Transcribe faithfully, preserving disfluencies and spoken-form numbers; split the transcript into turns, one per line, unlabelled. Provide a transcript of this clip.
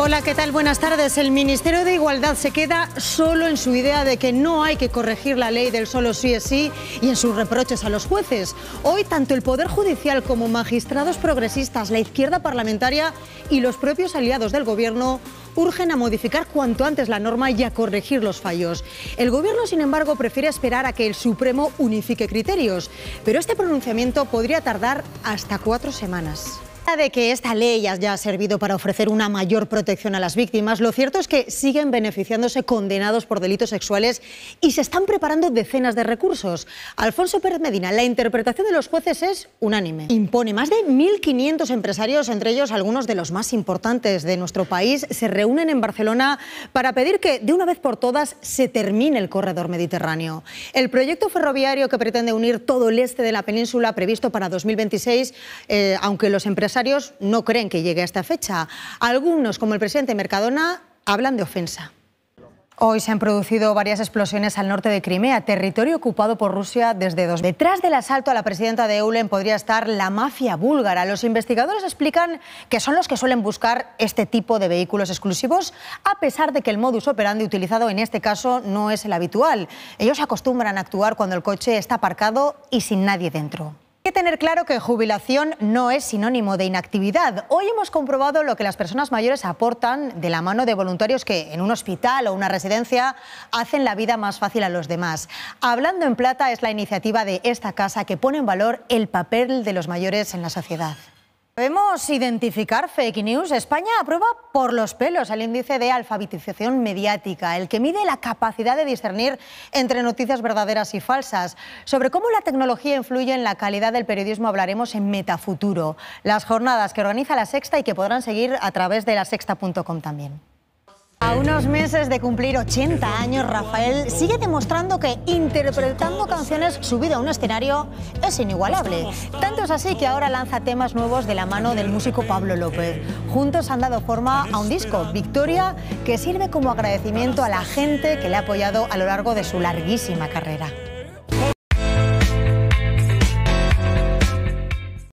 Hola, ¿qué tal? Buenas tardes. El Ministerio de Igualdad se queda solo en su idea de que no hay que corregir la ley del solo sí es sí y en sus reproches a los jueces. Hoy, tanto el Poder Judicial como magistrados progresistas, la izquierda parlamentaria y los propios aliados del Gobierno urgen a modificar cuanto antes la norma y a corregir los fallos. El Gobierno, sin embargo, prefiere esperar a que el Supremo unifique criterios, pero este pronunciamiento podría tardar hasta cuatro semanas. De que esta ley ya ha servido para ofrecer una mayor protección a las víctimas, lo cierto es que siguen beneficiándose condenados por delitos sexuales y se están preparando decenas de recursos. Alfonso Pérez Medina, la interpretación de los jueces es unánime. Impone más de mil quinientos empresarios, entre ellos algunos de los más importantes de nuestro país, se reúnen en Barcelona para pedir que de una vez por todas se termine el corredor mediterráneo. El proyecto ferroviario que pretende unir todo el este de la península, previsto para dos mil veintiséis, eh, aunque los empresarios no creen que llegue a esta fecha. Algunos, como el presidente Mercadona, hablan de ofensa. Hoy se han producido varias explosiones al norte de Crimea, territorio ocupado por Rusia desde dos mil. Detrás del asalto a la presidenta de Eulen podría estar la mafia búlgara. Los investigadores explican que son los que suelen buscar este tipo de vehículos exclusivos, a pesar de que el modus operandi utilizado en este caso no es el habitual. Ellos acostumbran a actuar cuando el coche está aparcado y sin nadie dentro. Hay que tener claro que jubilación no es sinónimo de inactividad. Hoy hemos comprobado lo que las personas mayores aportan de la mano de voluntarios que en un hospital o una residencia hacen la vida más fácil a los demás. Hablando en Plata es la iniciativa de esta casa que pone en valor el papel de los mayores en la sociedad. ¿Podemos identificar fake news? España aprueba por los pelos el índice de alfabetización mediática, el que mide la capacidad de discernir entre noticias verdaderas y falsas. Sobre cómo la tecnología influye en la calidad del periodismo hablaremos en Metafuturo, las jornadas que organiza La Sexta y que podrán seguir a través de la sexta punto com también. A unos meses de cumplir ochenta años, Rafael sigue demostrando que interpretando canciones subido a un escenario es inigualable. Tanto es así que ahora lanza temas nuevos de la mano del músico Pablo López. Juntos han dado forma a un disco, Victoria, que sirve como agradecimiento a la gente que le ha apoyado a lo largo de su larguísima carrera.